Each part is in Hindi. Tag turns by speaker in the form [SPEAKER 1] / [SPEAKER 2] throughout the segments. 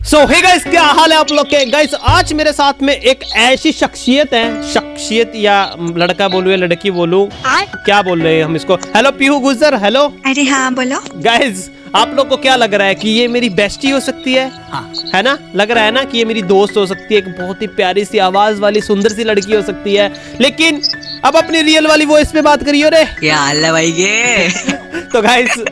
[SPEAKER 1] सो हे गाइस, क्या हाल है आप लोग के। गाइस आज मेरे साथ में एक ऐसी शख्सियत है, शख्सियत या लड़का बोलूं या लड़की बोलूं, क्या बोल रहे हैं हम इसको। हेलो पीहू गुजर, हेलो।
[SPEAKER 2] अरे हाँ बोलो।
[SPEAKER 1] गाइस आप लोग को क्या लग रहा है कि ये मेरी बेस्टी हो सकती है? हाँ। है ना, लग रहा है ना कि ये मेरी दोस्त हो सकती है, एक बहुत ही प्यारी सी आवाज वाली सुंदर सी लड़की हो सकती है। लेकिन अब अपनी रियल वाली वॉइस पे बात करियो रे।
[SPEAKER 3] क्या हाल है भाई के?
[SPEAKER 1] तो गाइस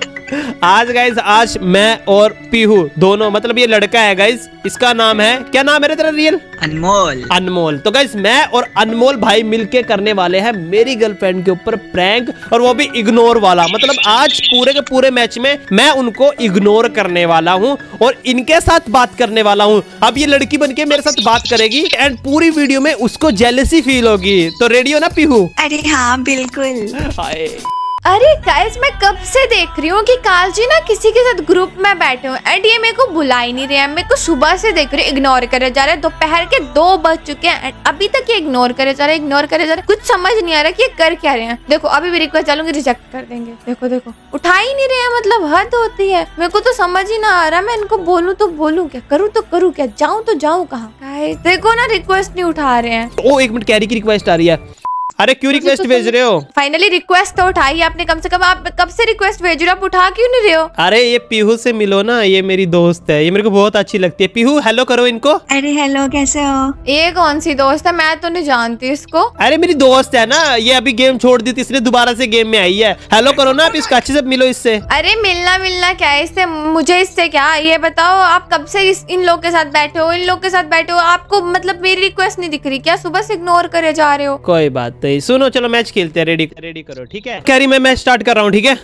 [SPEAKER 1] आज मैं और पीहू दोनों, मतलब ये लड़का है गाइस, इसका नाम है, क्या नाम है तेरा रियल?
[SPEAKER 3] अनमोल।
[SPEAKER 1] अनमोल। तो गाइस मैं और अनमोल भाई मिलके करने वाले हैं मेरी गर्लफ्रेंड के ऊपर प्रैंक, और वो भी इग्नोर वाला। मतलब आज पूरे के पूरे मैच में मैं उनको इग्नोर करने वाला हूँ और इनके साथ बात करने वाला हूँ। अब ये लड़की बनके मेरे साथ बात करेगी एंड पूरी वीडियो में उसको जेलसी फील होगी। तो रेडी हो ना पीहू?
[SPEAKER 2] अरे हाँ बिल्कुल।
[SPEAKER 1] हाय।
[SPEAKER 4] अरे गाइस मैं कब से देख रही हूँ कि कालजी ना किसी के साथ ग्रुप में बैठे हुए एंड ये मेरे को बुला ही नहीं रहे हैं। मेरे को सुबह से देख रही हूँ इग्नोर करे जा रहे हैं, दोपहर के 2 बज चुके हैं एंड अभी तक ये इग्नोर करे जा रहे हैं। कुछ समझ नहीं आ रहा कि ये कर क्या रहे हैं। देखो अभी भी रिक्वेस्ट डालूंगी रिजेक्ट कर देंगे। देखो उठा ही नहीं रहे हैं, मतलब हद होती है। मेरे को तो समझ ही ना आ रहा, मैं इनको बोलूँ तो बोलूँ क्या, करूँ तो करूँ क्या, जाऊँ तो जाऊँ कहाँ। देखो ना रिक्वेस्ट नहीं उठा रहे हैं।
[SPEAKER 1] ओ एक मिनट, कैरी की रिक्वेस्ट आ रही है। अरे क्यों रिक्वेस्ट भेज रहे हो?
[SPEAKER 4] फाइनली रिक्वेस्ट तो उठाई आपने, कम से कम। आप कब से रिक्वेस्ट भेज रहे हो, आप उठा क्यों नहीं रहे हो?
[SPEAKER 1] अरे ये पीहू से मिलो ना, ये मेरी दोस्त है, ये मेरे को बहुत अच्छी लगती है। पीहू हेलो करो इनको।
[SPEAKER 2] अरे हेलो, कैसे हो?
[SPEAKER 4] ये कौन सी दोस्त है, मैं तो नहीं जानती इसको।
[SPEAKER 1] अरे मेरी दोस्त है ना, ये अभी गेम छोड़ दी थी, इसलिए दोबारा से गेम में आई है। हेलो करो ना आप इसको, अच्छे से मिलो इससे।
[SPEAKER 4] अरे मिलना क्या है इससे, मुझे इससे क्या। ये बताओ आप कब से इन लोग के साथ बैठे हो, इन लोग के साथ बैठे हो, आपको मतलब मेरी रिक्वेस्ट नहीं दिख रही क्या? सुबह से इग्नोर करे जा रहे हो।
[SPEAKER 1] कोई बात नहीं, सुनो चलो मैच खेलते हैं। रेडी करो, ठीक है? कैरी मैं मैच स्टार्ट कर रहा हूँ, ठीक है?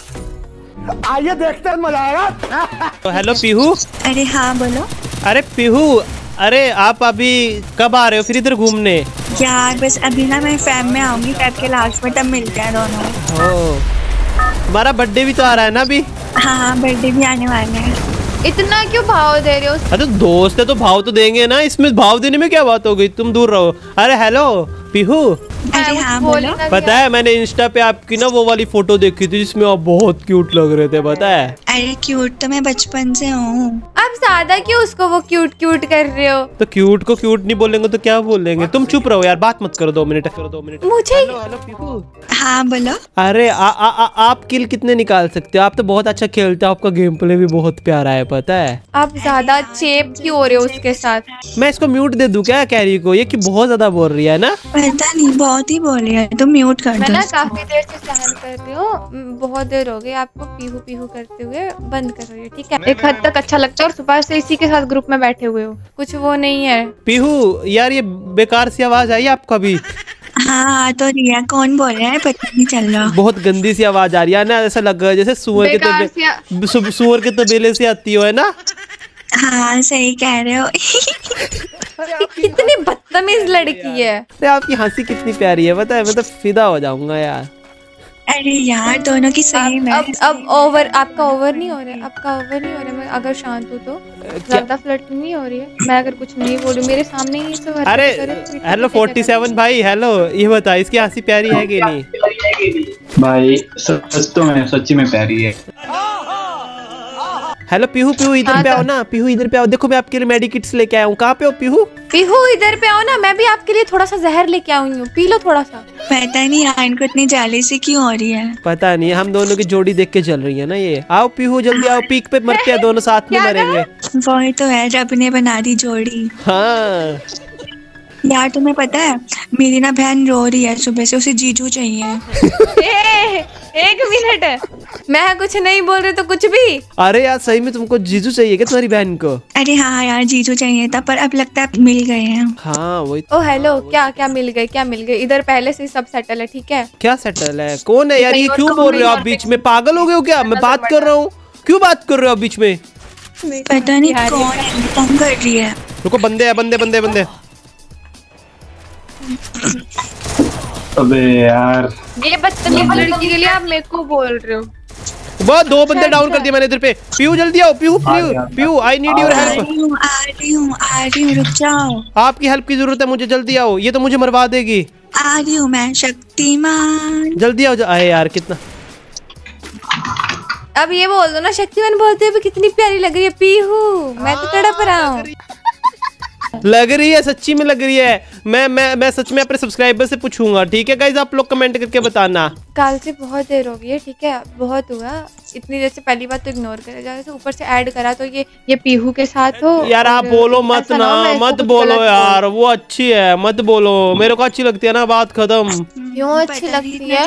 [SPEAKER 5] आइए देखते हैं, मजा आएगा।
[SPEAKER 1] तो हेलो पीहू।
[SPEAKER 2] अरे हाँ बोलो।
[SPEAKER 1] अरे पीहू, अरे आप अभी कब आ रहे हो फिर इधर घूमने?
[SPEAKER 2] यार बस अभी ना मैं फैम में आऊंगी, फैब के लास्ट में, तब मिलते हैं दोनों।
[SPEAKER 1] ओ हमारा बर्थडे भी तो आ रहा है ना अभी।
[SPEAKER 2] हाँ बर्थडे भी आने वाले हैं।
[SPEAKER 4] इतना क्यों भाव दे रहे हो?
[SPEAKER 1] अरे दोस्त है तो भाव तो देंगे ना, इसमें भाव देने में क्या बात हो गई, तुम दूर रहो। अरे हेलो पीहू।
[SPEAKER 2] अरे हाँ बोलो।
[SPEAKER 1] पता है मैंने इंस्टा पे आपकी ना वो वाली फोटो देखी थी जिसमें आप बहुत क्यूट लग रहे थे, पता है?
[SPEAKER 2] अरे क्यूट तो मैं बचपन से हूँ।
[SPEAKER 4] आप ज्यादा क्यों उसको वो क्यूट कर रहे हो?
[SPEAKER 1] तो क्यूट को क्यूट नहीं बोलेंगे तो क्या बोलेंगे? तुम चुप रहो यार, बात मत करो। 2 मिनट
[SPEAKER 4] मुझे
[SPEAKER 1] हेलो पीहू।
[SPEAKER 2] हाँ बोलो।
[SPEAKER 1] अरे आप किल कितने निकाल सकते हो? आप तो बहुत अच्छा खेलते हो, आपका गेम प्ले भी बहुत प्यारा है, पता है?
[SPEAKER 4] आप ज्यादा चेप क्यों हो रहे हो उसके साथ?
[SPEAKER 1] मैं इसको म्यूट दे दूं क्या कैरी को? ये कि बहुत ज्यादा बोल रही है ना।
[SPEAKER 2] पता नहीं, बहुत ही बोल रही है, तुम म्यूट कर दो।
[SPEAKER 4] मैं ना काफी देर से सहन कर रही हूँ, बहुत देर हो गई आपको पीहू करते हुए। बंद करो ये, ठीक है? एक हद तक अच्छा लगता है और सुबह से इसी के साथ ग्रुप में बैठे हुए हो, कुछ वो नहीं है।
[SPEAKER 1] पीहू यार ये बेकार सी आवाज आई आपको अभी?
[SPEAKER 2] हाँ तो रिया कौन बोल रहा है, पता नहीं चल रहा।
[SPEAKER 1] बहुत गंदी सी आवाज आ रही है ना, ऐसा लग रहा है जैसे सुअर के तबेले से आती हो, है ना?
[SPEAKER 2] हाँ सही कह रहे हो।
[SPEAKER 4] कितनी बदतमीज लड़की है।
[SPEAKER 1] अरे आपकी हंसी कितनी प्यारी है, पता है? मैं तो फिदा हो जाऊंगा यार।
[SPEAKER 2] अरे यार दोनों की सही में।
[SPEAKER 4] अब ओवर आपका ओवर नहीं हो रहा है, आपका ओवर नहीं हो रहा है। मैं अगर शांत हूँ तो ज्यादा फ्लर्ट नहीं हो रही है। मैं अगर कुछ नहीं बोलूँ मेरे सामने ही सब हरकतें
[SPEAKER 1] अरे
[SPEAKER 4] करे,
[SPEAKER 1] हेलो 47 भाई, हेलो ये बता इसकी हंसी प्यारी है कि नहीं?
[SPEAKER 6] भाई सच तो मैं सच्ची में प्यारी है।
[SPEAKER 1] हेलो पीहू इधर पे आओ ना। पीहू इधर पे आओ, देखो मैं आपके लिए मेडिकिट्स लेके आया हूँ। कहाँ पे हो पीहू?
[SPEAKER 4] पीहू इधर पे आओ ना, मैं भी आपके लिए थोड़ा सा जहर लेके आई हूँ, पी लो थोड़ा सा।
[SPEAKER 2] पता नहीं यार इनको इतनी जेलसी क्यों हो रही है।
[SPEAKER 1] पता नहीं, हम दोनों की जोड़ी देख के चल रही है ना ये। आओ पीहू जल्दी आओ, पीक पे मरते हैं दोनों, साथ में मरेंगे।
[SPEAKER 2] वही तो है, रब ने बना दी जोड़ी।
[SPEAKER 1] हाँ
[SPEAKER 2] यार तुम्हें पता है मेरी ना बहन रो रही है सुबह से, उसे जीजू चाहिए।
[SPEAKER 4] एक मिनट, मैं कुछ नहीं बोल रही तो कुछ भी।
[SPEAKER 1] अरे यार सही में तुमको जीजू चाहिए क्या तुम्हारी बहन को?
[SPEAKER 2] अरे हाँ यार जीजू चाहिए था, पर अब लगता है मिल गए हैं।
[SPEAKER 1] हाँ वही।
[SPEAKER 4] ओ हेलो, क्या मिल गए? इधर पहले से सब सेटल है, ठीक है?
[SPEAKER 1] क्या सेटल है? कौन है यार ये? क्यों बोल रहे हो आप बीच में? पागल हो गए हो क्या? मैं बात कर रहा हूँ, क्यों बात कर रहे हो आप बीच में?
[SPEAKER 2] पता नहीं कौन है, तंग कर रही है।
[SPEAKER 1] रुको, बंदे बंदे।
[SPEAKER 6] अबे यार
[SPEAKER 4] ये बदतमीज लड़की के लिए आप मेरे को बोल रहे हो?
[SPEAKER 1] बहुत 2 बंदे डाउन कर दिए मैंने इधर पे। पीहू जल्दी आओ, Pihu I need your help.
[SPEAKER 2] आ रही हूँ, रुक जाओ।
[SPEAKER 1] आपकी हेल्प की जरूरत है मुझे, जल्दी आओ, ये तो मुझे मरवा देगी।
[SPEAKER 2] आ रही हूँ मैं, शक्तिमान।
[SPEAKER 1] जल्दी आओ। आए यार कितना
[SPEAKER 4] अब ये बोल दो ना, शक्तिमान बोलते हुए कितनी प्यारी लग रही है पीहू। मैं तो तड़प रहा हूँ।
[SPEAKER 1] लग रही है, सच्ची में लग रही है। मैं सच में अपने सब्सक्राइबर से पूछूंगा, ठीक है गाइज? आप लोग कमेंट करके बताना।
[SPEAKER 4] कल से बहुत देर हो गई है, ठीक है? बहुत हुआ। इतनी देर से पहली बात तो इग्नोर करे जा, ऊपर से ऐड करा तो ये पीहू के साथ हो।
[SPEAKER 1] यार आप बोलो मत ना, मत बोलो यार, वो अच्छी है, मत बोलो। मेरे को अच्छी लगती है ना, बात खत्म।
[SPEAKER 4] क्यों अच्छी लगती है?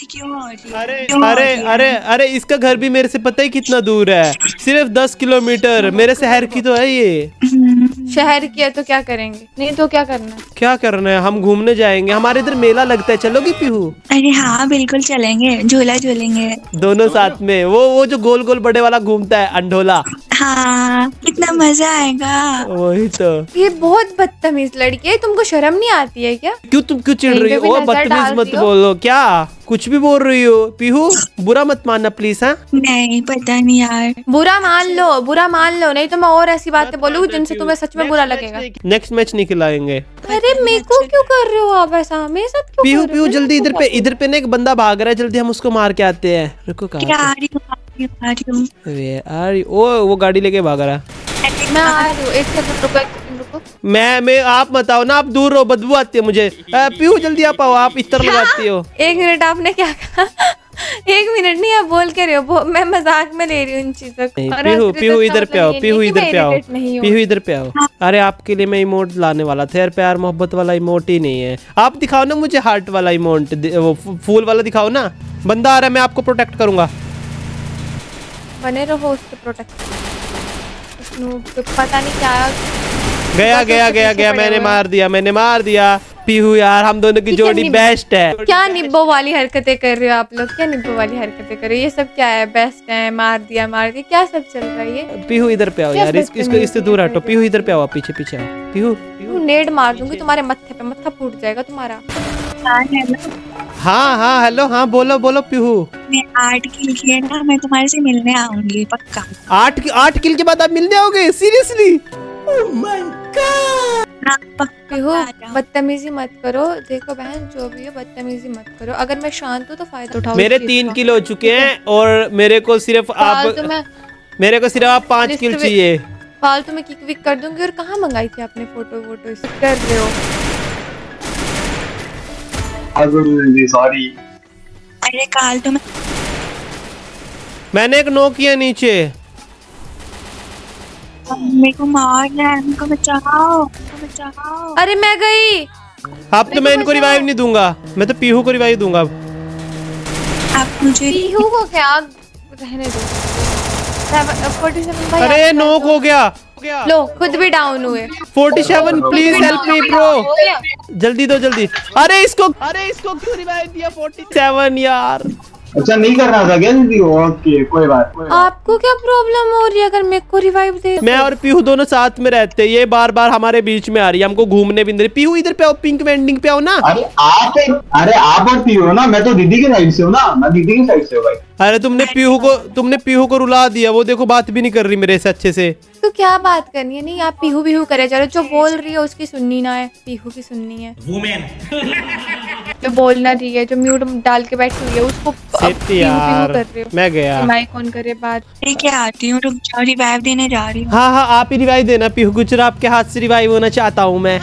[SPEAKER 1] अरे इसका घर भी मेरे से पता ही कितना दूर है, सिर्फ 10 किलोमीटर। मेरे शहर की तो है ये।
[SPEAKER 4] शहर की है तो क्या करेंगे? नहीं तो क्या करना है?
[SPEAKER 1] क्या करना है? हम घूमने जाएंगे, हमारे इधर मेला लगता है, चलोगी पीहू?
[SPEAKER 2] अरे हाँ बिल्कुल चलेंगे, झूला झूलेंगे
[SPEAKER 1] दोनों साथ में। वो जो गोल गोल बड़े वाला घूमता है, अंडोला।
[SPEAKER 2] हाँ कितना मजा आएगा।
[SPEAKER 1] वही तो।
[SPEAKER 4] ये बहुत बदतमीज लड़की है, तुमको शर्म नहीं आती है क्या?
[SPEAKER 1] क्यों तुम क्यों चिढ़ रही हो? बदतमीज मत बोलो। क्या कुछ भी बोल रही हो पीहू? बुरा मत मानना प्लीज। हाँ
[SPEAKER 2] नहीं पता नहीं यार।
[SPEAKER 4] बुरा मान लो, नहीं तो मैं और ऐसी बातें बोलूंगी जिनसे तुम्हें सच में बुरा लगेगा।
[SPEAKER 1] नेक्स्ट मैच नहीं खिलाएंगे।
[SPEAKER 4] अरे मेरे को क्यों कर रहे हो आप ऐसा? मेरे साथ क्यों
[SPEAKER 1] पीहू
[SPEAKER 4] कर रहे हो?
[SPEAKER 1] जल्दी इधर पे ना एक बंदा भाग रहा है, जल्दी हम उसको मार के आते हैं। रुको कहाँ? वो गाड़ी लेके भाग रहा है।
[SPEAKER 4] मैं आ रही हूँ, एक सेकंड रुको।
[SPEAKER 1] मैं आप बताओ ना, आप दूर रहो, बदबू आती है मुझे। पीहू जल्दी आप आओ, आप इस तरह लगाती हो।
[SPEAKER 4] 1 मिनट, आपने क्या कहा? 1 मिनट नहीं, आप बोल के रहे हो। मैं मजाक में ले रही हूँ इन चीजों को।
[SPEAKER 1] पीहू इधर पे आओ, पीहू इधर पे आओ। अरे आपके लिए मैं इमोट लाने वाला था यार, प्यार मोहब्बत वाला इमोट ही नहीं है। आप दिखाओ ना मुझे हार्ट वाला इमोट, वो फूल वाला दिखाओ ना। बंदा आ रहा है, मैं आपको प्रोटेक्ट करूंगा।
[SPEAKER 4] बने रहो उसके प्रोटेक्ट। पता नहीं क्या
[SPEAKER 1] गया। मैंने मार दिया। पीहू यार, हम दोनों की जोड़ी बेस्ट है।
[SPEAKER 4] क्या निब्बो वाली हरकतें कर रहे हो आप लोग? क्या निब्बो वाली हरकतें कर रहे हो? ये सब क्या है? बेस्ट है, मार दिया, क्या सब चल रहा है ये?
[SPEAKER 1] पीहू इधर पे आओ यार, इससे दूर हटो। पीहू इधर पे आओ, पीछे आओ। पीहू
[SPEAKER 4] नेड मार दूंगी तुम्हारे मत्थे पे, मत्था फूट जाएगा तुम्हारा।
[SPEAKER 1] हाँ हेलो, हाँ बोलो पीहू।
[SPEAKER 2] मैं 8 किल किए ना, मैं तुम्हारे से मिलने आऊंगी पक्का।
[SPEAKER 1] 8 किल के बाद आप मिलने आओगे? Seriously? Oh my god.
[SPEAKER 4] Pihu बदतमीजी मत करो। देखो बहन, जो भी है बदतमीजी मत करो। अगर मैं शांत हूँ तो फायदा उठाओ।
[SPEAKER 1] मेरे 3 किल हो चुके हैं और मेरे को सिर्फ आप 5 किल चाहिए।
[SPEAKER 4] फालतू में किक विक कर दूंगी। और कहाँ मंगाई थी आपने फोटो कर रहे हो?
[SPEAKER 6] सॉरी।
[SPEAKER 2] अरे काल तो
[SPEAKER 1] मैंने एक नॉक किया नीचे।
[SPEAKER 2] मेरे को मार रहा है, मेरे को बचाओ।
[SPEAKER 4] अरे मैं गई।
[SPEAKER 1] अब तो मैं इनको रिवाइव नहीं दूंगा, मैं तो पीहू को रिवाइव दूंगा।
[SPEAKER 2] आप मुझे
[SPEAKER 4] पीहू को क्या रहने दो। 47 भाई।
[SPEAKER 1] अरे नॉक हो गया।
[SPEAKER 4] लो खुद भी डाउन हुए।
[SPEAKER 1] 47 प्लीज हेल्प मी ब्रो, जल्दी दो जल्दी। अरे इसको क्यों रिवाइव दिया? 47 यार।
[SPEAKER 6] अच्छा नहीं कर रहा था क्या दीदी? ओके कोई बात।
[SPEAKER 4] आपको क्या प्रॉब्लम हो रही है अगर मेरे को रिवाइव दे?
[SPEAKER 1] मैं और पीहू दोनों साथ में रहते हैं, ये बार बार हमारे बीच में आ रही है, हमको घूमने भी नहीं दे रही। पीहू इधर पे आओ, पिंक वेंडिंग पे आओ ना।
[SPEAKER 6] अरे आप और पीहू ना, मैं तो दीदी के साइड से हूँ ना, मैं दीदी के साइड से हूँ भाई।
[SPEAKER 1] अरे तुमने पीहू को रुला दिया, वो देखो बात भी नहीं कर रही मेरे से अच्छे से।
[SPEAKER 4] तो क्या बात करनी है? नहीं आप पीहू करे जा रहे हो। जो बोल रही है उसकी सुननी ना है, पीहू की सुननी है। जो बोलना रही है, जो म्यूट डाल के बैठी हुई है, उसको
[SPEAKER 1] यार
[SPEAKER 4] कर रहे हो।
[SPEAKER 1] मैं गया।
[SPEAKER 4] माइक ऑन करे बात।
[SPEAKER 2] ठीक है आती हूँ, रुक जाओ, रिवाइव देने जा रही हूँ।
[SPEAKER 1] हाँ आप ही रिवाइव देना पीहू, गुजरा आपके हाथ से रिवाइव होना चाहता हूँ मैं।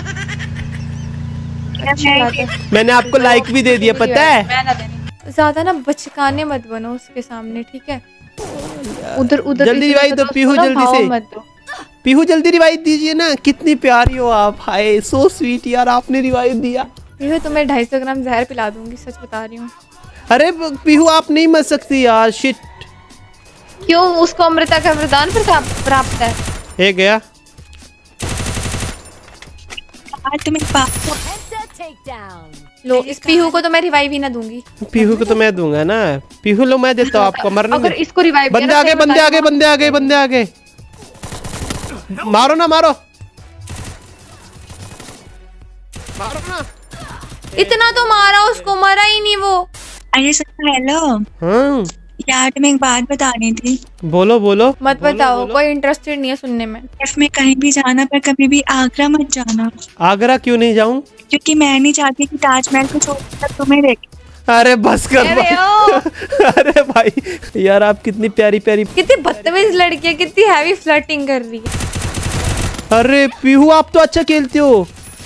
[SPEAKER 1] मैंने आपको लाइक भी दे दिया, पता है?
[SPEAKER 4] ज्यादा ना बचकाने मत बनो उसके सामने, ठीक है? उधर
[SPEAKER 1] जल्दी रिवाइव दो पीहू, जल्दी से। पीहू जल्दी रिवाइव दीजिए ना, कितनी प्यारी हो आप। हाय सो स्वीट यार, आपने रिवाइव दिया।
[SPEAKER 4] पीहू तुम्हें 250 ग्राम जहर पिला दूंगी, सच बता रही हूँ।
[SPEAKER 1] अरे पीहू आप नहीं मर सकती यार, शिट।
[SPEAKER 4] क्यों? उसको अमृता का वरदान प्राप्त है।
[SPEAKER 1] ये गया।
[SPEAKER 4] लो इस पीहू को तो मैं रिवाइव ही ना दूंगी।
[SPEAKER 1] पीहू को तो मैं दूंगा ना। पीहू लो मैं देता हूँ आपको, मरने
[SPEAKER 4] अगर इसको रिवाइव
[SPEAKER 1] बंदे आगे। मारो ना।
[SPEAKER 4] इतना तो मारा उसको, मरा ही नहीं वो।
[SPEAKER 2] अरे सुनो, हेलो यार, तुम्हें एक बात बतानी थी।
[SPEAKER 1] बोलो।
[SPEAKER 4] मत बताओ, कोई इंटरेस्टेड नहीं है सुनने में।
[SPEAKER 2] में कहीं भी जाना, पर कभी भी आगरा मत जाना।
[SPEAKER 1] आगरा क्यों नहीं जाऊं?
[SPEAKER 2] क्योंकि मैं नहीं चाहती कि ताजमहल को छोड़कर तुम्हें देखे।
[SPEAKER 1] अरे बस कर
[SPEAKER 4] अरे
[SPEAKER 1] भाई। अरे भाई यार आप कितनी प्यारी प्यारी,
[SPEAKER 4] कितनी बदतमीज लड़की है, कितनी हैवी फ्लर्टिंग कर रही है।
[SPEAKER 1] अरे पीहू आप तो अच्छा खेलते हो।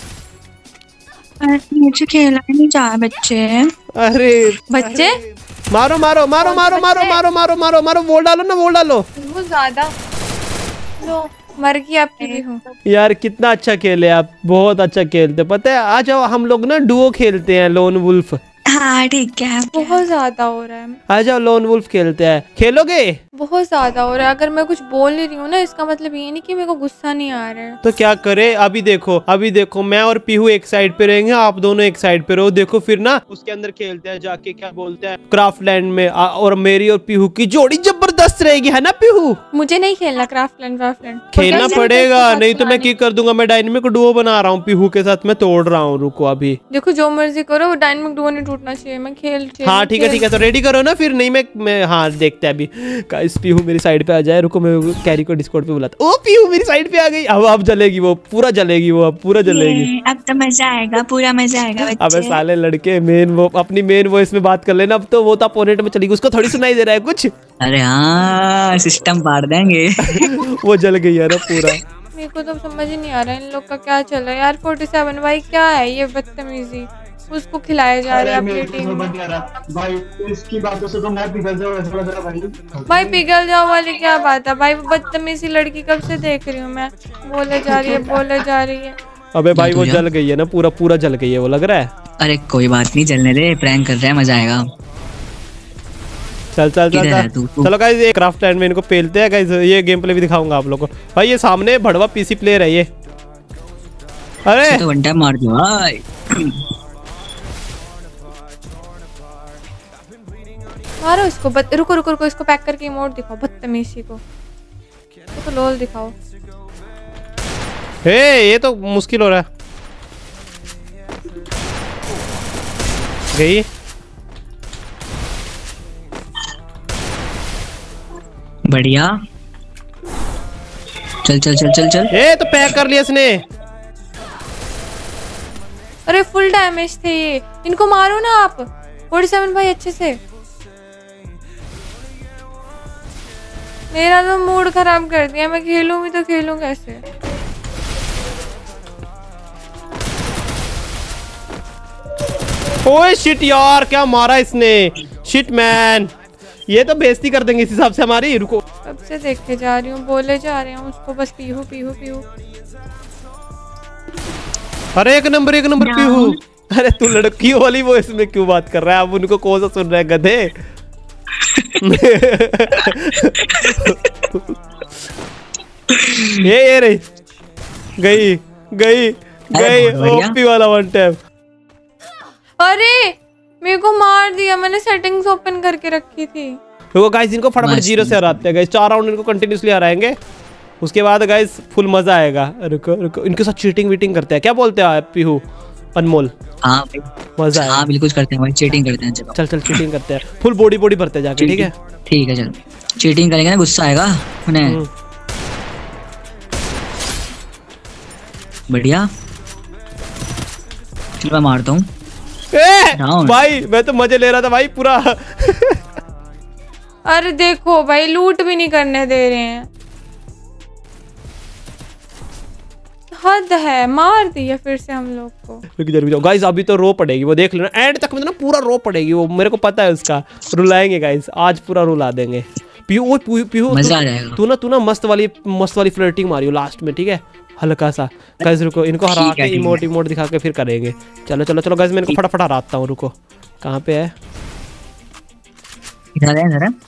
[SPEAKER 2] मुझे खेला ही नहीं जा रहा बच्चे।
[SPEAKER 1] अरे
[SPEAKER 4] बच्चे
[SPEAKER 1] मारो मारो मारो मारो मारो मारो मारो मारो मारो, वोट डालो ना, वोट डालो।
[SPEAKER 4] वो ज्यादा लो मर गई आपकी भी हूँ।
[SPEAKER 1] यार कितना अच्छा खेले आप, बहुत अच्छा खेलते। पता है आ जाओ हम लोग ना डुओ खेलते हैं, लोन वुल्फ।
[SPEAKER 2] हाँ ठीक है।
[SPEAKER 4] बहुत ज्यादा हो रहा है,
[SPEAKER 1] आ जाओ लोन वुल्फ खेलते हैं, खेलोगे?
[SPEAKER 4] बहुत ज्यादा हो रहा है। अगर मैं कुछ बोल नहीं रही हूँ ना, इसका मतलब ये नहीं कि मेरे को गुस्सा नहीं आ रहा है।
[SPEAKER 1] तो क्या करे? अभी देखो मैं और पीहू एक साइड पे रहेंगे, आप दोनों एक साइड पे रहो। देखो फिर ना उसके अंदर खेलते हैं जाके, क्या बोलते हैं, क्राफ्टलैंड में। और मेरी और पीहू की जोड़ी जबरदस्त रहेगी, है ना पीहू?
[SPEAKER 4] मुझे नहीं खेलना क्राफ्टलैंड वाफ्टलैंड।
[SPEAKER 1] खेलना पड़ेगा, नहीं तो मैं क्या कर दूंगा। मैं डायनेमिक डुओ बना रहा हूँ पीहू के साथ, मैं तोड़ रहा हूँ। रुको अभी
[SPEAKER 4] देखो जो मर्जी करो, वो डायनेमिक डुओ नहीं टूटना चाहिए। मैं खेल
[SPEAKER 1] हाँ ठीक है, तो रेडी करो ना फिर। नहीं मैं हाँ देखते हैं अभी। गाइस पीहू मेरी साइड पे आ जाए। रुको मैं कैरी को डिस्कॉर्ड पे बुलाता। ओ पीहू मेरी साइड पे आ गई। अब जलेगी वो, पूरा जलेगी वो, अब पूरा जलेगी।
[SPEAKER 2] अब तो मजा आएगा, पूरा मजा आएगा बच्चे।
[SPEAKER 1] अबे साले लड़के अपनी मेन वॉइस में बात कर लेना। अब तो वो तो अपोनेंट में चली गई, उसको थोड़ी सुनाई दे रहा है कुछ।
[SPEAKER 3] अरे हाँ सिस्टम पाड़ देंगे।
[SPEAKER 1] वो जल गई यार पूरा।
[SPEAKER 4] मेरे को तो समझ ही नहीं आ रहा है इन लोग का क्या चल रहा है यार। 47 भाई क्या है ये बदतमीजी, उसको खिलाया जा रहा है अपनी टीम में।
[SPEAKER 6] भाई इसकी बातों से तो मैं पिघल जाऊँ थोड़ा भाई।
[SPEAKER 4] भाई पिघल जाओ वाली क्या बात है भाई? वो बदतमीजी लड़की कब से देख रही हूँ मैं, बोले जा रही है।
[SPEAKER 1] अबे भाई वो जल गई है ना, पूरा जल गई है वो, लग रहा है।
[SPEAKER 3] अरे कोई बात नहीं, चलने दे, प्रैंक कर रहे हैं, मजा आएगा।
[SPEAKER 1] चल
[SPEAKER 3] किधर है तू?
[SPEAKER 1] चलो गाइस ये क्राफ्टलैंड में इनको पेलते हैं गाइस। ये गेम प्ले भी दिखाऊंगा आप लोगों को। भाई ये सामने भड़वा पीसी प्लेयर है ये। अरे
[SPEAKER 3] तो वन टाइम मार दो भाई।
[SPEAKER 4] मारो इसको। रुको इसको पैक करके इमोट दिखाओ बदतमीजी को। तो लोल दिखाओ।
[SPEAKER 1] ये तो मुश्किल हो रहा है। गई।
[SPEAKER 3] बढ़िया, चल चल चल चल चल।
[SPEAKER 1] ये तो पैक कर लिया इसने।
[SPEAKER 4] अरे फुल डैमेज थे ये, इनको मारो ना आप 47 भाई अच्छे से। मेरा तो मूड खराब कर दिया। मैं खेलूं भी तो खेलूं कैसे?
[SPEAKER 1] ओए शिट यार, क्या मारा इसने। शिट मैन, ये तो बेइज्जती कर देंगे इस हिसाब से हमारी। रुको
[SPEAKER 4] कब से देख के जा रही हूँ, बोले जा रहे हैं उसको बस पीहू पीहू पीहू।
[SPEAKER 1] अरे एक नंबर पीहू। अरे तू लड़कियों वाली वो इसमें क्यों बात कर रहा है? अब उनको कौन सा सुन रहा है गधे। ये रही गई ओपी वाला वन टैप।
[SPEAKER 4] अरे मेरे को मार दिया, मैंने सेटिंग्स ओपन करके रखी थी।
[SPEAKER 1] रुको गाइस इनको फटाफट 0 से हराते हैं गाइस। 4 राउंड इनको कंटिन्यूसली हराएंगे, उसके बाद गाइस फुल मजा आएगा। रुको इनके साथ चीटिंग वीटिंग करते हैं। क्या बोलते हैं आप पीहू अनमोल?
[SPEAKER 3] हाँ
[SPEAKER 1] मजा है।
[SPEAKER 3] हाँ बिल्कुल करते हैं भाई, चीटिंग करते हैं।
[SPEAKER 1] चल चीटिंग करते हैं, फुल बॉडी भरते जाके। ठीक है
[SPEAKER 3] चल चीटिंग करेंगे ना, गुस्सा आएगा उन्हें। बढ़िया, चल मैं मारता हूँ।
[SPEAKER 1] भाई मैं तो मजे ले रहा था भाई पूरा।
[SPEAKER 4] अरे देखो भाई लूट भी नहीं करने दे रहे हैं, हद है। मार दिया फिर से हम लोग को।
[SPEAKER 1] रुक जाओ गाइस, अभी तो रो पड़ेगी वो, देख लेना एंड तक में ना पूरा रो पड़ेगी वो, मेरे को पता है उसका। रुलाएंगे गाइस, आज पूरा रुला देंगे। पीहू
[SPEAKER 3] मजा आ जाएगा।
[SPEAKER 1] तू ना मस्त वाली फ्लर्टिंग मारियो लास्ट में, ठीक है? हल्का सा। गाइस रुको, इनको हरा के इमोट दिखा के फिर करेंगे। चलो गाइस, मैं इनको फटाफट हराता हूँ। रुको कहाँ पे है?
[SPEAKER 3] इधर है जरा।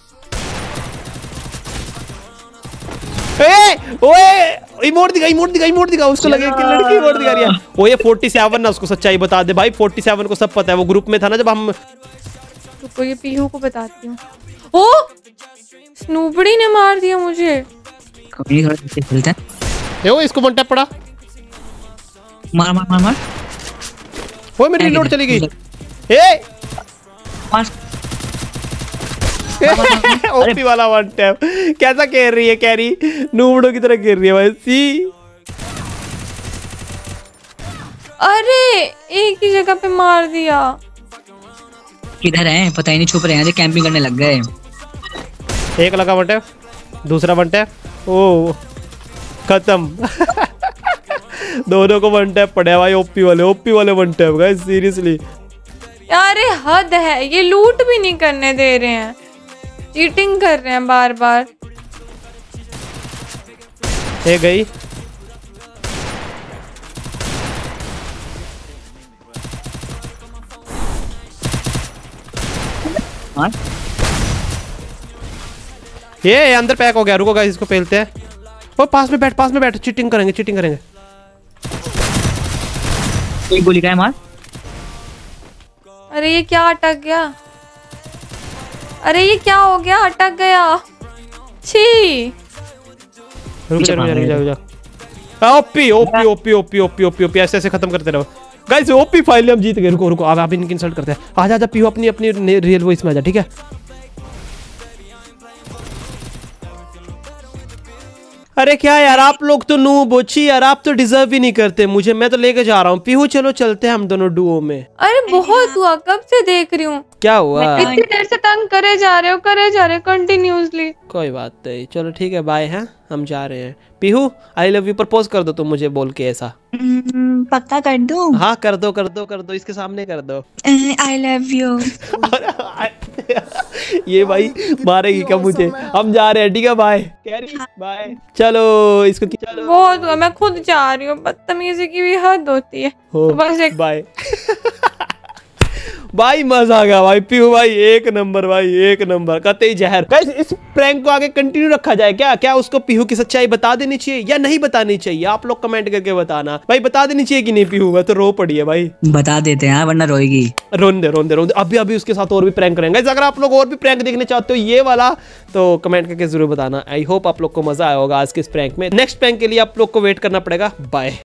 [SPEAKER 1] ओए इमोट दिखा उसको लगे कि लड़की इमोट दिखा रही है। वो ये 47 ना, उसको सच्चाई बता दे भाई। 47 को सब पता है, वो ग्रुप में था ना जब हम।
[SPEAKER 4] रुको ये पीहू को बताती हूँ। ओ स्नूपड़ी ने मार दिया मुझे।
[SPEAKER 3] कभी थोड़ा खेलते हैं।
[SPEAKER 1] वो इसको वन टैप पड़ा।
[SPEAKER 3] मार।
[SPEAKER 1] वो मेरी रिलोड चली गई। ओपी वाला वन टैप। कैसा खेल रही है कैरी, नूबड़ो की तरह खेल रही है भाई। सी
[SPEAKER 4] अरे एक ही जगह पे मार दिया।
[SPEAKER 3] किधर हैं पता ही नहीं, छुप रहे हैं, कैंपिंग करने लग गए।
[SPEAKER 1] एक लगा वन टैप, दूसरा वन टैप, ओ खत्म। दोनों को वन टैप पड़े भाई, ओपी वाले वन टैप गाइस, सीरियसली।
[SPEAKER 4] अरे हद है, ये लूट भी नहीं करने दे रहे हैं, चीटिंग कर रहे हैं बार बार।
[SPEAKER 1] ये गई।
[SPEAKER 3] हाँ
[SPEAKER 1] ये अंदर पैक हो गया, रुको गाइस इसको पेलते हैं। ओ पास में बैठ, चीटिंग करेंगे।
[SPEAKER 3] एक गोली का है मार।
[SPEAKER 4] अरे ये क्या अटक गया, अरे ये क्या हो गया, अटक गया। छी
[SPEAKER 1] रुक जा। ओपी ऐसे खत्म करते रहो गाइस। ओपी फाइनली हम जीत गए। रुको अब आप इनकी इंसल्ट करते हैं। आजा पीहू, अपनी रियल वॉइस में आजा, ठीक है। अरे क्या यार, आप लोग तो नूब बोची यार, आप तो डिजर्व ही नहीं करते मुझे। मैं तो लेके जा रहा हूँ पीहू, चलो चलते हैं हम दोनों डुओ में।
[SPEAKER 4] अरे बहुत हुआ, कब से देख रही हूँ।
[SPEAKER 1] क्या हुआ?
[SPEAKER 4] इतनी देर से तंग करे जा रहे हो कंटिन्यूअसली।
[SPEAKER 1] कोई बात नहीं, चलो ठीक है, बाय। हैं हम जा रहे हैं। Pihu I love you propose कर दो तुम मुझे बोल के ऐसा।
[SPEAKER 2] पक्का कर दूं?
[SPEAKER 1] हाँ कर दो, इसके सामने कर दो।
[SPEAKER 2] I love you.
[SPEAKER 1] ये भाई मारेगी क्या मुझे? हम जा रहे हैं, ठीक है, बाय। बाय। चलो इसको चलो।
[SPEAKER 4] बहुत हुआ, मैं खुद जा रही हूँ, बदतमीजी की भी हद होती है।
[SPEAKER 1] हो
[SPEAKER 4] बस एक
[SPEAKER 1] बाय। भाई मजा आ गया भाई, पीहू भाई एक नंबर कतई जहर। गाइस इस प्रैंक को आगे कंटिन्यू रखा जाए क्या उसको पीहू की सच्चाई बता देनी चाहिए या नहीं बतानी चाहिए? आप लोग कमेंट करके बताना भाई, बता देनी चाहिए कि नहीं? पीहू तो रो पड़ी है भाई।
[SPEAKER 3] बता देते हैं वरना रोएगी।
[SPEAKER 1] रोन दे अभी उसके साथ और भी प्रैंक करेंगे। अगर आप लोग और भी प्रैंक देखने चाहते हो ये वाला, तो कमेंट करके जरूर बताना। आई होप आप लोग को मजा आया होगा आज के इस प्रैंक में। नेक्स्ट प्रैंक के लिए आप लोग को वेट करना पड़ेगा। बाय।